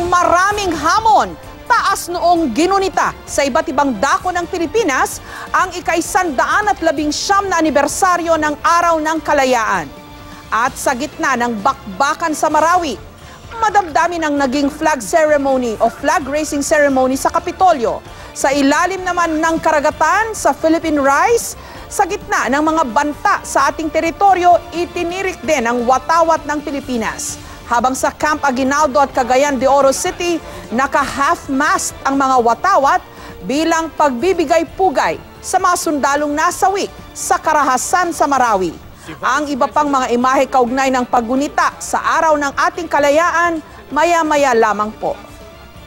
maraming hamon. Taas noong ginunita sa iba't ibang dako ng Pilipinas ang ika-119 na anibersaryo ng Araw ng Kalayaan. At sa gitna ng bakbakan sa Marawi, madamdamin ang naging flag ceremony o flag raising ceremony sa Kapitolyo. Sa ilalim naman ng karagatan sa Philippine Rise, sa gitna ng mga banta sa ating teritoryo, itinirik din ang watawat ng Pilipinas. Habang sa Camp Aguinaldo at Cagayan de Oro City, naka-half-mast ang mga watawat bilang pagbibigay pugay sa mga sundalong nasawi sa karahasan sa Marawi. Ang iba pang mga imahe kaugnay ng paggunita sa araw ng ating kalayaan, maya-maya lamang po.